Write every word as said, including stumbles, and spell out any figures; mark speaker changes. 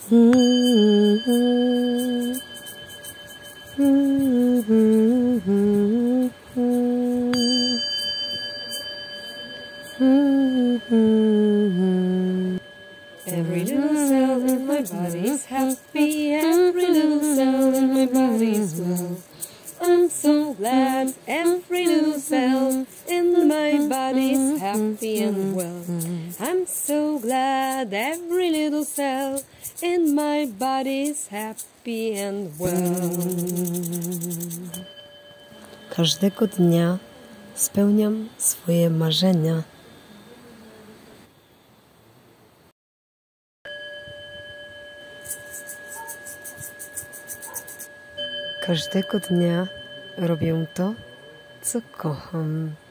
Speaker 1: Every little cell in my body is happy, every little cell in my body is well. I'm so glad every little cell in my body is happy and well. I'm so glad every little cell in my body is happy and well.
Speaker 2: Każdego dnia spełniam swoje marzenia. Każdego dnia robię to, co kocham.